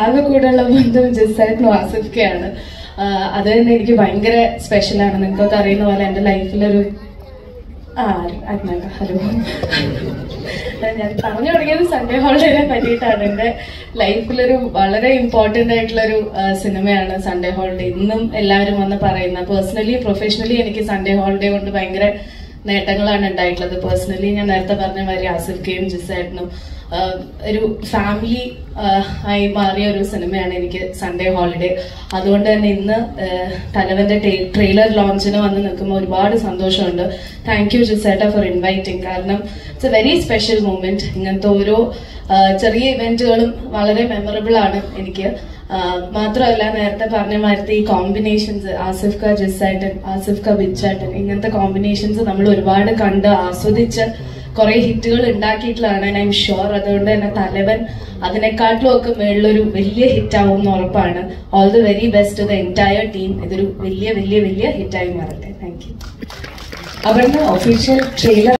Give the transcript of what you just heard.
ആകെ കൂടെയുള്ള ബന്ധം ജിസായിട്ടും ആസിഫ്ക്കയാണ്. അത് തന്നെ എനിക്ക് ഭയങ്കര സ്പെഷ്യലാണ്. നിങ്ങൾക്കൊക്കെ അറിയുന്ന പോലെ എൻ്റെ ലൈഫിലൊരു ഹലോ ഞാൻ പറഞ്ഞു തുടങ്ങിയത് സൺഡേ ഹോളിഡേനെ പറ്റിയിട്ടാണ്. എൻ്റെ ലൈഫിലൊരു വളരെ ഇമ്പോർട്ടൻ്റ് ആയിട്ടുള്ളൊരു സിനിമയാണ് സൺഡേ ഹോളിഡേ. ഇന്നും എല്ലാവരും വന്ന് പറയുന്ന, പേഴ്സണലി പ്രൊഫഷണലി എനിക്ക് സൺഡേ ഹോളിഡേ കൊണ്ട് ഭയങ്കര നേട്ടങ്ങളാണ് ഉണ്ടായിട്ടുള്ളത്. പേഴ്സണലി ഞാൻ നേരത്തെ പറഞ്ഞ മാതിരി ആസിഫ്ക്കയും ജിസായിട്ടും ഒരു ഫാമിലി ആയി മാറിയ ഒരു സിനിമയാണ് എനിക്ക് സൺഡേ ഹോളിഡേ. അതുകൊണ്ട് തന്നെ ഇന്ന് തലവന്റെ ട്രെയിലർ ലോഞ്ചിന് വന്ന് നിൽക്കുമ്പോൾ ഒരുപാട് സന്തോഷമുണ്ട്. താങ്ക് യു ജിസേട്ട ഫോർ ഇൻവൈറ്റിംഗ്. കാരണം it's a very special moment. ഇങ്ങനത്തെ ഓരോ ചെറിയ ഇവന്റുകളും വളരെ മെമ്മറബിൾ ആണ് എനിക്ക്. മാത്രമല്ല നേരത്തെ പറഞ്ഞ മാതിരി ഈ കോമ്പിനേഷൻസ്, ആസിഫ്ക്ക ജിസാട്ടൻ, ആസിഫ്ക്ക ബിച്ചാട്ടൻ, ഇങ്ങനത്തെ കോമ്പിനേഷൻസ് നമ്മൾ ഒരുപാട് കണ്ട് ആസ്വദിച്ച് കുറെ ഹിറ്റുകൾ ഉണ്ടാക്കിയിട്ടുള്ളതാണ്. I am sure. അതുകൊണ്ട് തന്നെ തലവൻ അതിനെക്കാട്ടിലും ഒക്കെ മേളിലൊരു വലിയ ഹിറ്റ് ആവും എന്ന് ഉറപ്പാണ്. All the very best the entire team. ഇതൊരു വലിയ വലിയ വലിയ ഹിറ്റായി മാറട്ടെ. Thank you. അവരുടെ ഒഫീഷ്യൽ ട്രെയിലർ